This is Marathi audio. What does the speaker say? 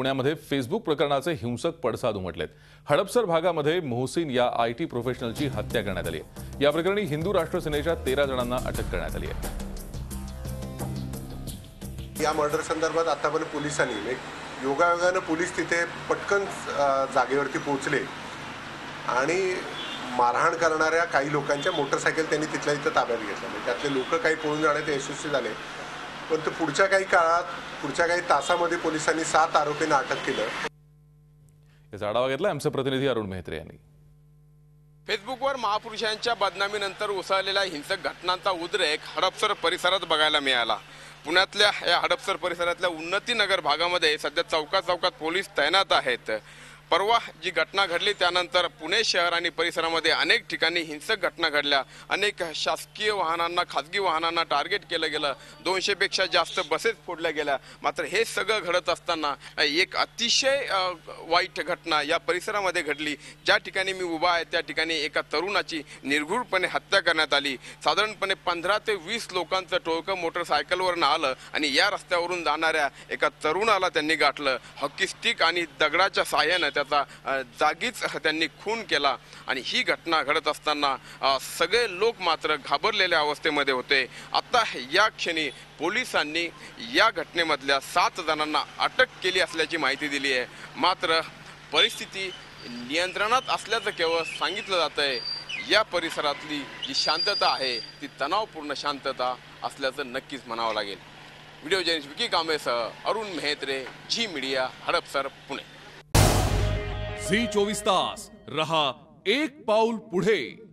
पुण्यामध्ये फेसबुक प्रकरणाचे हिंसक पडसाद उमटलेत। हडपसर भागामध्ये मोहसिन या IT प्रोफेशनलची हत्या करण्यात आली आहे। या प्रकरणी हिंदू राष्ट्र सेनेच्या 13 जणांना अटक करण्यात आली आहे। या मर्डर संदर्भात आतापर्यंत पोलिसांनी योगायोगाने पोलीस तिथे पटकन जागेवरती पोहोचले आणि मारहाण करणाऱ्या काही लोकांच्या मोटरसायकल त्यांनी तिथल्या तिथे ताब्यात घेतल्या। त्यातले लोक काही पळून जाण्यात यशस्वी झाले, पण पुढच्या काही काळात पुढच्या काही तासामध्ये पोलिसांनी 7 आरोपींना अटक केलं। याचा आढावा घेतला आमचे प्रतिनिधी अरुण मेहत्रे यांनी। फेसबुकवर महापुरुषांच्या बदनामीनंतर उसळलेल्या हिंसक घटनांचा उद्रेक हडपसर परिसरात बघायला मिळाला। पुण्यातल्या या हडपसर परिसरातल्या उन्नतीनगर भागामध्ये सध्या चौकात पोलीस तैनात आहेत। परवा जी घटना घडली त्यानंतर पुणे शहर आणि परिसरामध्ये अनेक ठिकाणी हिंसक घटना घडल्या। अनेक शासकीय वाहनांना, खासगी वाहनांना टार्गेट केलं गेलं। 200 पेक्षा जास्त बसेस फोडल्या गेल्या। मात्र हे सगळं घडत असताना एक अतिशय वाईट घटना या परिसरामध्ये घडली। ज्या ठिकाणी मी उभा आहे त्या ठिकाणी एका तरुणाची निर्घृणपणे हत्या करण्यात आली। साधारणपणे 15 ते 20 लोकांचं टोळकं मोटरसायकलवरून आलं आणि या रस्त्यावरून जाणाऱ्या एका तरुणाला त्यांनी गाठलं। हॉकी स्टिक आणि दगडाच्या सहाय्याने त्याचा जागीच त्यांनी खून केला। आणि ही घटना घडत असताना सगळे लोक मात्र घाबरलेल्या अवस्थेमध्ये होते। आता या क्षणी पोलिसांनी या घटनेमधल्या 7 जणांना अटक केली असल्याची माहिती दिली आहे। मात्र परिस्थिती नियंत्रणात असल्याचं केवळ सांगितलं जातंय। या परिसरातली जी शांतता आहे ती तणावपूर्ण शांतता असल्याचं नक्कीच म्हणावं लागेल। व्हिडिओ जर्नलिस्ट विकी कांबळेसह Arun Mehatre, Zee media, Hadapsar, Pune. Zee 24 तास रहा एक पाऊल पुढे।